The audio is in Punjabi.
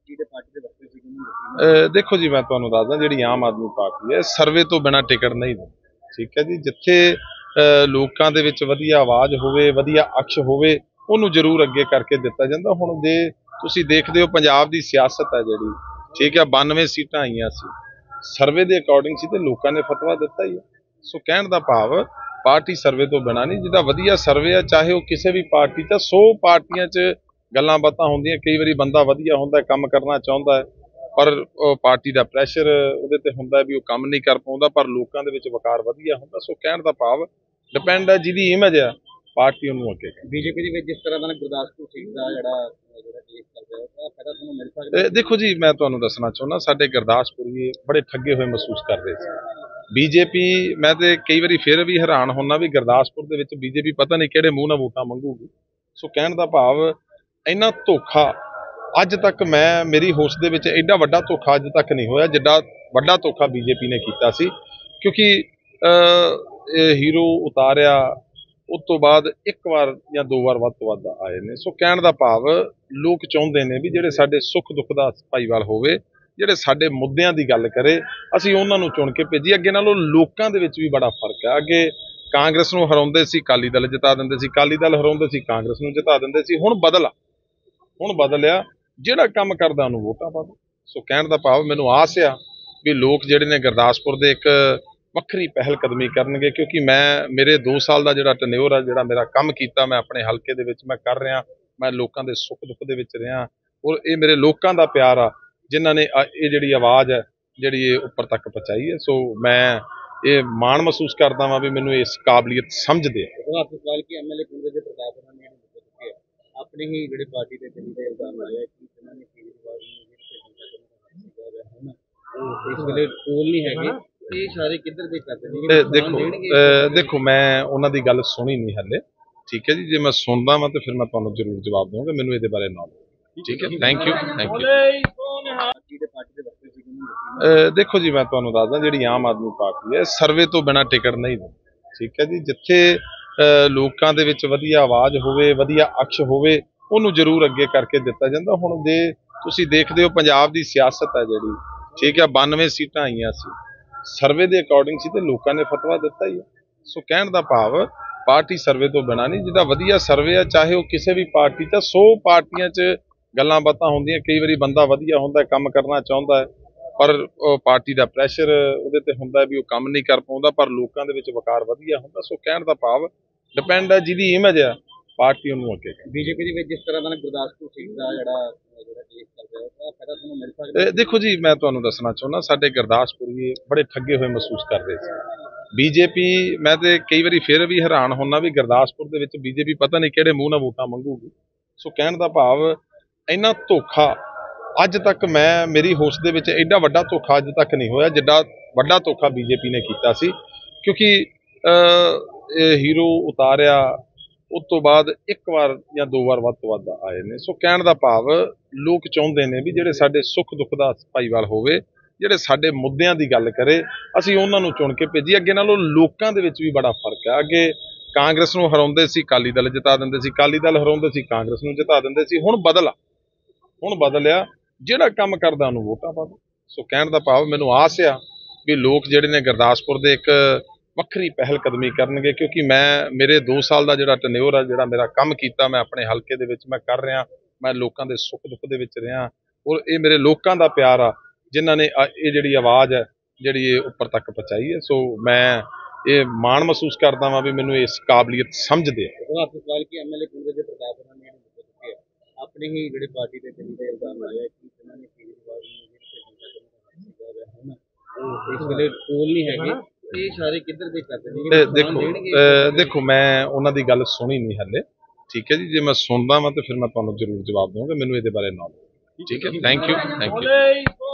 देखो जी, मैं तुहानू दसदा जिहड़ी आम आदमी पार्टी है सर्वे तो बिना टिकट नहीं दिंदी। ठीक है जी, जिथे लोकां दे विच वधिया आवाज़ होवे, वधिया अक्ष होवे, उहनू जरूर अगे करके दिता जांदा। हुण जे तुसीं देखदे हो पंजाब दी सियासत है जिहड़ी, ठीक है, 92 सीटां आईयां सी, सर्वे दे अकॉर्डिंग सी ते लोकां ने फतवा दिता ही है। सो कहण दा भाव पार्टी सर्वे तो बिना नहीं, जिहदा वधिया सर्वे है, चाहे वो किसी भी पार्टी च 100 पार्टियां च गल्लां बातां होंदियां, कई वारी बंदा वधिया हुंदा है, काम करना चाहुंदा है, पर पार्टी का प्रैशर ਉਹਦੇ ਤੇ ਹੁੰਦਾ ਵੀ ਉਹ ਕੰਮ ਨਹੀਂ ਕਰ ਪਾਉਂਦਾ, ਪਰ ਲੋਕਾਂ ਦੇ ਵਿੱਚ ਵਕਾਰ ਵਧੀਆ ਹੁੰਦਾ। ਸੋ ਕਹਿਣ ਦਾ ਭਾਵ ਡਿਪੈਂਡ ਹੈ ਜਿਹਦੀ ਇਮੇਜ ਹੈ ਪਾਰਟੀ ਉਹਨੂੰ ਅੱਗੇ ਬੀਜੇਪੀ ਦੇ ਵਿੱਚ ਜਿਸ ਤਰ੍ਹਾਂ ਦਾ ਗੁਰਦਾਸਪੁਰ ਸੀਟ ਦਾ ਜਿਹੜਾ ਕੇਸ ਚੱਲ ਰਿਹਾ ਉਹਦਾ ਫਾਇਦਾ ਤੁਹਾਨੂੰ ਮਿਲ ਸਕਦਾ। ਦੇਖੋ ਜੀ, ਮੈਂ ਤੁਹਾਨੂੰ ਦੱਸਣਾ ਚਾਹੁੰਦਾ, ਸਾਡੇ ਗੁਰਦਾਸਪੁਰੀ ਬੜੇ ਠੱਗੇ ਹੋਏ ਮਹਿਸੂਸ ਕਰ ਰਹੇ ਸੀ। ਬੀਜੇਪੀ, ਮੈਂ ਤੇ ਕਈ ਵਾਰੀ ਫਿਰ ਵੀ ਹੈਰਾਨ ਹੁੰਦਾ ਵੀ ਗੁਰਦਾਸਪੁਰ ਦੇ ਵਿੱਚ ਬੀਜੇਪੀ ਪਤਾ ਨਹੀਂ ਕਿਹੜੇ ਮੂੰਹ ਨਾਲ ਵੋਟਾਂ ਮੰਗੂਗੀ। ਸੋ ਕਹਿਣ ਦਾ ਭਾਵ ਇੰਨਾ ਧੋਖਾ ਅੱਜ ਤੱਕ ਮੇਰੀ ਹੋਸ਼ ਦੇ ਵਿੱਚ ਐਡਾ ਵੱਡਾ ਧੋਖਾ ਅੱਜ ਤੱਕ ਨਹੀਂ ਹੋਇਆ ਜਿੱਡਾ ਵੱਡਾ ਧੋਖਾ ਬੀਜੇਪੀ ਨੇ ਕੀਤਾ ਸੀ। ਕਿਉਂਕਿ ਹੀਰੋ ਉਤਾਰਿਆ, ਉਸ ਤੋਂ ਬਾਅਦ ਇੱਕ ਵਾਰ ਜਾਂ ਦੋ ਵਾਰ ਵੱਧ ਤੋਂ ਵੱਧ ਆਏ ਨੇ। ਸੋ ਕਹਿਣ ਦਾ ਭਾਵ ਲੋਕ ਚਾਹੁੰਦੇ ਨੇ ਵੀ ਜਿਹੜੇ ਸਾਡੇ ਸੁੱਖ ਦੁੱਖ ਦਾ ਭਾਈਵਾਲ ਹੋਵੇ, ਜਿਹੜੇ ਸਾਡੇ ਮੁੱਦਿਆਂ ਦੀ ਗੱਲ ਕਰੇ, ਅਸੀਂ ਉਹਨਾਂ ਨੂੰ ਚੁਣ ਕੇ ਭੇਜੀ। ਅੱਗੇ ਨਾਲੋਂ ਲੋਕਾਂ ਦੇ ਵਿੱਚ ਵੀ ਬੜਾ ਫਰਕ ਹੈ। ਅੱਗੇ ਕਾਂਗਰਸ ਨੂੰ ਹਰਾਉਂਦੇ ਸੀ, ਅਕਾਲੀ ਦਲ ਜਿਤਾ ਦਿੰਦੇ ਸੀ, ਅਕਾਲੀ ਦਲ ਹਰਾਉਂਦੇ ਸੀ, ਕਾਂਗਰਸ ਨੂੰ ਜਿਤਾ ਦਿੰਦੇ ਸੀ। ਹੁਣ ਬਦਲਿਆ, ਜਿਹੜਾ ਕੰਮ ਕਰਦਾ ਉਹਨੂੰ ਵੋਟਾਂ ਪਾ ਦਿਓ। ਸੋ ਕਹਿਣ ਦਾ ਭਾਵ ਮੈਨੂੰ ਆਸ ਆ ਵੀ ਲੋਕ ਜਿਹੜੇ ਨੇ ਗੁਰਦਾਸਪੁਰ ਦੇ ਇੱਕ ਵੱਖਰੀ ਪਹਿਲ ਕਦਮੀ ਕਰਨਗੇ, ਕਿਉਂਕਿ ਮੇਰੇ 2 ਸਾਲ ਦਾ ਜਿਹੜਾ ਟੈਨਿਓਰ ਆ, ਜਿਹੜਾ ਮੇਰਾ ਕੰਮ ਕੀਤਾ ਮੈਂ ਆਪਣੇ ਹਲਕੇ ਦੇ ਵਿੱਚ ਮੈਂ ਕਰ ਰਿਹਾ, ਮੈਂ ਲੋਕਾਂ ਦੇ ਸੁੱਖ ਦੁੱਖ ਦੇ ਵਿੱਚ ਰਿਹਾ, ਔਰ ਇਹ ਮੇਰੇ ਲੋਕਾਂ ਦਾ ਪਿਆਰ ਆ ਜਿਨ੍ਹਾਂ ਨੇ ਇਹ ਜਿਹੜੀ ਆਵਾਜ਼ ਹੈ ਜਿਹੜੀ ਇਹ ਉੱਪਰ ਤੱਕ ਪਹੁੰਚਾਈ ਹੈ। ਸੋ ਮੈਂ ਇਹ ਮਾਣ ਮਹਿਸੂਸ ਕਰਦਾ ਵਾਂ ਵੀ ਮੈਨੂੰ ਇਸ ਕਾਬਲੀਅਤ ਸਮਝਦੇ ਆ। ਆਪਣੀ ਹੀ ਜਿਹੜੀ ਪਾਰਟੀ ਦੇ ਦਿੱਲੀ ਦੇ ਇਲਜ਼ਾਮ ਲਾਇਆ ਕਿ ਇਹਨਾਂ ਨੇ ਕੇਜਰੀਵਾਲ ਨੂੰ ਇਸ ਵੇਲੇ ਕੋਲ ਨਹੀਂ ਹੈਗੇ, ਇਹ ਸਾਰੇ ਕਿੱਧਰ ਦੇ ਕਰਦੇ ਨੇ। ਦੇਖੋ ਮੈਂ ਉਹਨਾਂ ਦੀ ਗੱਲ ਸੁਣੀ ਨਹੀਂ ਹਲੇ, ਠੀਕ ਹੈ ਜੀ, ਜੇ ਮੈਂ ਸੁਣਦਾ ਵਾਂ ਤਾਂ ਫਿਰ ਮੈਂ ਤੁਹਾਨੂੰ ਜ਼ਰੂਰ ਜਵਾਬ ਦਊਂਗਾ, ਮੈਨੂੰ ਇਹਦੇ ਬਾਰੇ ਨੌਲੇਜ। ਠੀਕ ਹੈ, ਥੈਂਕ ਯੂ। ਦੇਖੋ ਜੀ, ਮੈਂ ਤੁਹਾਨੂੰ ਦੱਸਦਾ ਜਿਹੜੀ ਆਮ ਆਦਮੀ ਪਾਰਟੀ ਹੈ ਸਰਵੇ ਤੋਂ ਬਿਨਾ ਟਿਕਟ ਨਹੀਂ ਦਿੰਦੀ। ਠੀਕ ਹੈ ਜੀ, ਜਿੱਥੇ ਲੋਕਾਂ ਦੇ ਵਿੱਚ ਵਧੀਆ ਆਵਾਜ਼ ਹੋਵੇ, ਵਧੀਆ ਅਕਸ਼ ਹੋਵੇ, ਉਹਨੂੰ ਜ਼ਰੂਰ ਅੱਗੇ ਕਰਕੇ ਦਿੱਤਾ ਜਾਂਦਾ। ਹੁਣ ਜੇ ਤੁਸੀਂ ਦੇਖਦੇ ਹੋ ਪੰਜਾਬ ਦੀ ਸਿਆਸਤ ਹੈ ਜਿਹੜੀ, ਠੀਕ ਹੈ, 92 ਸੀਟਾਂ ਆਈਆਂ ਸੀ, ਸਰਵੇ ਦੇ ਅਕॉर्डिंग ਸੀ ਤੇ ਲੋਕਾਂ ਨੇ ਫਤਵਾ ਦਿੱਤਾ ਹੀ ਹੈ। ਸੋ ਕਹਿਣ ਦਾ ਭਾਵ ਪਾਰਟੀ ਸਰਵੇ ਤੋਂ ਬਿਨਾ ਨਹੀਂ, ਜਿਹਦਾ ਵਧੀਆ ਸਰਵੇ ਹੈ, ਚਾਹੇ ਉਹ ਕਿਸੇ ਵੀ ਪਾਰਟੀ ਚ 100 ਪਾਰਟੀਆਂ ਚ ਗੱਲਾਂ ਬਾਤਾਂ ਹੁੰਦੀਆਂ, ਕਈ ਵਾਰੀ ਬੰਦਾ ਵਧੀਆ ਹੁੰਦਾ, ਕੰਮ ਕਰਨਾ ਚਾਹੁੰਦਾ ਹੈ, ਪਰ ਪਾਰਟੀ ਦਾ ਪ੍ਰੈਸ਼ਰ ਉਹਦੇ ਤੇ ਹੁੰਦਾ ਵੀ ਉਹ ਕੰਮ ਨਹੀਂ ਕਰ ਪਾਉਂਦਾ, ਪਰ ਲੋਕਾਂ ਦੇ ਵਿੱਚ ਵਕਾਰ ਵਧੀਆ ਹੁੰਦਾ। ਸੋ ਕਹਿਣ ਦਾ ਭਾਵ ਡਿਪੈਂਡ ਹੈ ਜਿਹਦੀ ਇਮੇਜ ਹੈ ਪਾਰਟੀ ਉਹਨੂੰ ਅੱਗੇ। ਬੀਜੇਪੀ ਦੇ ਵਿੱਚ ਜਿਸ ਤਰ੍ਹਾਂ ਦਾ ਗੁਰਦਾਸਪੁਰ ਸੀਟ ਦਾ ਜਿਹੜਾ ਕੇਸ ਚੱਲ ਰਿਹਾ ਉਹਦਾ ਫਾਇਦਾ ਤੁਹਾਨੂੰ ਮਿਲ ਸਕਦਾ। ਦੇਖੋ ਜੀ, ਮੈਂ ਤੁਹਾਨੂੰ ਦੱਸਣਾ ਚਾਹੁੰਦਾ, ਸਾਡੇ ਗੁਰਦਾਸਪੁਰੀ ਬੜੇ ਠੱਗੇ ਹੋਏ ਮਹਿਸੂਸ ਕਰ ਰਹੇ ਸੀ। ਬੀਜੇਪੀ, ਮੈਂ ਤੇ ਕਈ ਵਾਰੀ ਫਿਰ ਵੀ ਹੈਰਾਨ ਹੁੰਦਾ ਵੀ ਗੁਰਦਾਸਪੁਰ ਦੇ ਵਿੱਚ ਬੀਜੇਪੀ ਪਤਾ ਨਹੀਂ ਕਿਹੜੇ ਮੂੰਹ ਨਾਲ ਵੋਟਾਂ ਮੰਗੂਗੀ। ਸੋ ਕਹਿਣ ਦਾ ਭਾਵ ਇੰਨਾ ਧੋਖਾ ਅੱਜ ਤੱਕ ਮੇਰੀ ਹੋਸ਼ ਦੇ ਵਿੱਚ ਐਡਾ ਵੱਡਾ ਧੋਖਾ ਅੱਜ ਤੱਕ ਨਹੀਂ ਹੋਇਆ ਜਿੱਡਾ ਵੱਡਾ ਧੋਖਾ ਬੀਜੇਪੀ ਨੇ ਕੀਤਾ ਸੀ। ਕਿਉਂਕਿ ਹੀਰੋ ਉਤਾਰਿਆ, ਉਸ ਤੋਂ ਬਾਅਦ ਇੱਕ ਵਾਰ ਜਾਂ ਦੋ ਵਾਰ ਵੱਧ ਤੋਂ ਵੱਧ ਆਏ ਨੇ। ਸੋ ਕਹਿਣ ਦਾ ਭਾਵ ਲੋਕ ਚਾਹੁੰਦੇ ਨੇ ਵੀ ਜਿਹੜੇ ਸਾਡੇ ਸੁੱਖ ਦੁੱਖ ਦਾ ਭਾਈਵਾਲ ਹੋਵੇ, ਜਿਹੜੇ ਸਾਡੇ ਮੁੱਦਿਆਂ ਦੀ ਗੱਲ ਕਰੇ, ਅਸੀਂ ਉਹਨਾਂ ਨੂੰ ਚੁਣ ਕੇ ਭੇਜੀ। ਅੱਗੇ ਨਾਲੋਂ ਲੋਕਾਂ ਦੇ ਵਿੱਚ ਵੀ ਬੜਾ ਫਰਕ ਹੈ। ਅੱਗੇ ਕਾਂਗਰਸ ਨੂੰ ਹਰਾਉਂਦੇ ਸੀ, ਅਕਾਲੀ ਦਲ ਜਿਤਾ ਦਿੰਦੇ ਸੀ, ਅਕਾਲੀ ਦਲ ਹਰਾਉਂਦੇ ਸੀ, ਕਾਂਗਰਸ ਨੂੰ ਜਿਤਾ ਦਿੰਦੇ ਸੀ। ਹੁਣ ਬਦਲਿਆ, ਜਿਹੜਾ ਕੰਮ ਕਰਦਾ ਉਹਨੂੰ ਵੋਟਾਂ ਪਾ ਦਿਓ। ਸੋ ਕਹਿਣ ਦਾ ਭਾਵ ਮੈਨੂੰ ਆਸ ਆ ਵੀ ਲੋਕ ਜਿਹੜੇ ਨੇ ਗੁਰਦਾਸਪੁਰ ਦੇ ਇੱਕ ਵੱਖਰੀ ਪਹਿਲ ਕਦਮੀ ਕਰਨਗੇ, ਕਿਉਂਕਿ ਮੇਰੇ 2 ਸਾਲ ਦਾ ਜਿਹੜਾ ਟੈਨਿਓਰ ਆ, ਜਿਹੜਾ ਮੇਰਾ ਕੰਮ ਕੀਤਾ ਮੈਂ ਆਪਣੇ ਹਲਕੇ ਦੇ ਵਿੱਚ ਮੈਂ ਕਰ ਰਿਹਾ, ਮੈਂ ਲੋਕਾਂ ਦੇ ਸੁੱਖ ਦੁੱਖ ਦੇ ਵਿੱਚ ਰਿਹਾ, ਔਰ ਇਹ ਮੇਰੇ ਲੋਕਾਂ ਦਾ ਪਿਆਰ ਆ ਜਿਨ੍ਹਾਂ ਨੇ ਇਹ ਜਿਹੜੀ ਆਵਾਜ਼ ਹੈ ਜਿਹੜੀ ਇਹ ਉੱਪਰ ਤੱਕ ਪਹੁੰਚਾਈ ਹੈ। ਸੋ ਮੈਂ ਇਹ ਮਾਣ ਮਹਿਸੂਸ ਕਰਦਾ ਵਾਂ ਵੀ ਮੈਨੂੰ ਇਸ ਕਾਬਲੀਅਤ ਸਮਝਦੇ ਆ। ਆਪਣੀ ਹੀ ਜਿਹੜੀ ਪਾਰਟੀ ਦੇ ਦਿੱਲੀ ਦੇ ਇਲਜ਼ਾਮ ਲਾਇਆ ਕਿ ਇਹਨਾਂ ਨੇ ਕੇਜਰੀਵਾਲ ਨੂੰ ਇਸ ਵੇਲੇ ਕੋਲ ਨਹੀਂ ਹੈਗੇ, ਇਹ ਸਾਰੇ ਕਿੱਧਰ ਦੇ ਕਰਦੇ ਨੇ। ਦੇਖੋ ਮੈਂ ਉਹਨਾਂ ਦੀ ਗੱਲ ਸੁਣੀ ਨਹੀਂ ਹਲੇ, ਠੀਕ ਹੈ ਜੀ, ਜੇ ਮੈਂ ਸੁਣਦਾ ਵਾਂ ਤਾਂ ਫਿਰ ਮੈਂ ਤੁਹਾਨੂੰ ਜ਼ਰੂਰ ਜਵਾਬ ਦਊਂਗਾ, ਮੈਨੂੰ ਇਹਦੇ ਬਾਰੇ ਨੌਲੇਜ। ਠੀਕ ਹੈ, ਥੈਂਕ ਯੂ।